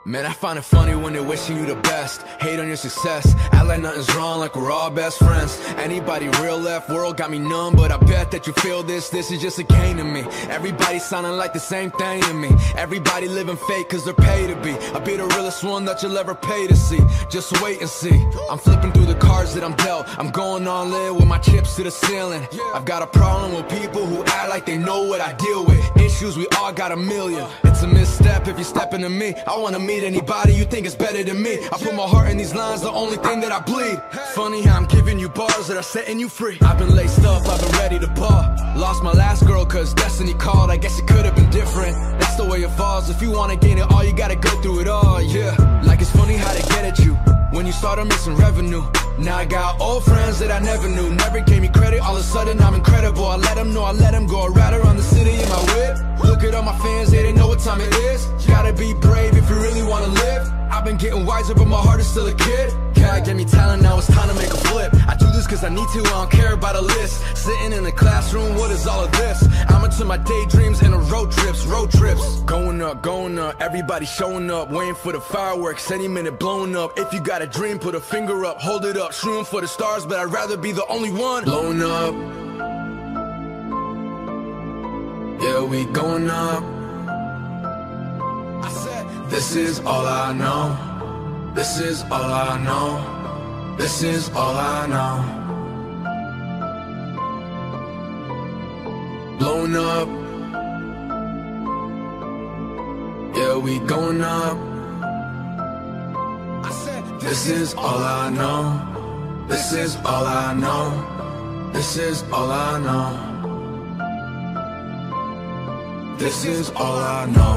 Man, I find it funny when they're wishing you the best, hate on your success, act like nothing's wrong, like we're all best friends. Anybody real left world got me numb, but I bet that you feel this is just a game to me. Everybody sounding like the same thing to me. Everybody living fake cause they're paid to be. I'll be the realest one that you'll ever pay to see. Just wait and see. I'm flipping through the cards that I'm dealt. I'm going all in with my chips to the ceiling. I've got a problem with people who act like they know what I deal with. Issues, we all got a million. It's a misstep if you step into me. I wanna meet anybody you think is better than me. I put my heart in these lines, the only thing that I bleed. Funny how I'm giving you bars that are setting you free. I've been laced up, I've been ready to ball. Lost my last girl cause destiny called. I guess it could have been different. That's the way it falls. If you wanna gain it all, you gotta go through it all, yeah. Like it's funny how they get at you when you started missing revenue. Now I got old friends that I never knew, never gave me credit. All of a sudden I'm incredible. I let them know, I let them go. I ride around the city in my whip. Look at all my fans, they know what time it is. You gotta be brave if you really wanna live. I've been getting wiser, but my heart is still a kid. God gave me talent, now it's time to make a flip. I do this cause I need to, I don't care about a list. Sitting in the classroom, what is all of this? I'm into my daydreams and the road trips. Going up, everybody showing up. Waiting for the fireworks, any minute blowing up. If you got a dream, put a finger up, hold it up. Shooting for the stars, but I'd rather be the only one blowing up. Yeah, we going up. I said, this is all I know. This is all I know. This is all I know. Blowing up. Yeah, we going up. I said, this is all I know. This is all I know. This is all I know. This is all I know.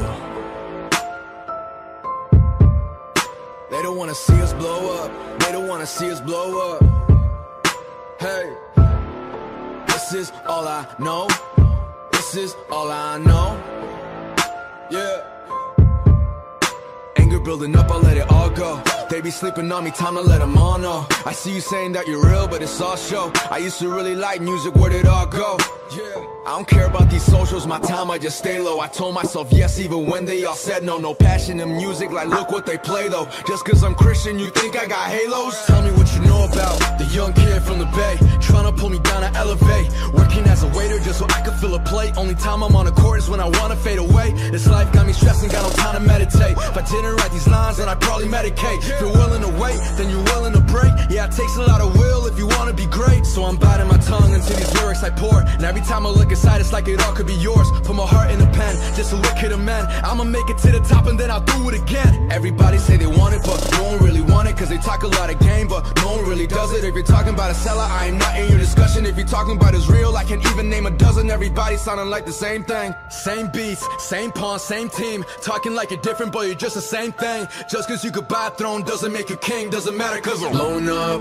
They don't wanna see us blow up. They don't wanna see us blow up. Hey, this is all I know. This is all I know. Yeah. Anger building up, I'll let it all go. They be sleeping on me, time to let them all know. I see you saying that you're real, but it's all show. I used to really like music, where'd it all go? Yeah. I don't care about these socials, my time I just stay low. I told myself yes even when they all said no. No passion in music, like look what they play though. Just cause I'm Christian, you think I got halos? Tell me what you know about the young kid from the Bay, trying to pull me down to elevate. Working as a waiter just so I could fill a plate. Only time I'm on the court is when I wanna fade away. This life got me stressing, got no time to meditate. If I didn't write these lines, then I'd probably medicate. If you're willing to wait, then you're willing to break. Yeah, it takes a lot of will if you wanna be great. So I'm biting my tongue into these lyrics I pour. And every time I look inside, it's like it all could be yours. Put my heart in a pen, just a wicked of men. I'ma make it to the top and then I'll do it again. Everybody say they want it, but no one really want it. Cause they talk a lot of game, but no one really does it. If you're talking about a seller, I am not in your discussion. If you're talking about is real, I can even name a dozen. Everybody sounding like the same thing. Same beats, same pawn, same team. Talking like you're different, but you're just the same thing. Just cause you could buy a throne doesn't make you king. Doesn't matter cause we're blowing up.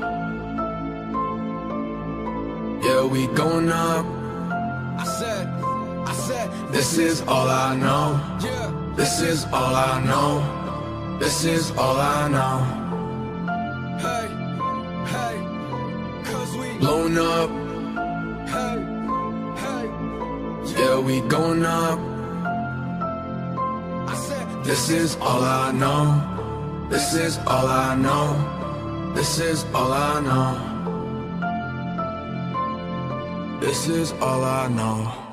Yeah, we going up. I said, this is all I know. Yeah. This is all I know. This is all I know. Hey, cause we blowing up. Hey, yeah, we going up. I said, this is all I know. This is all I know. This is all I know. This is all I know.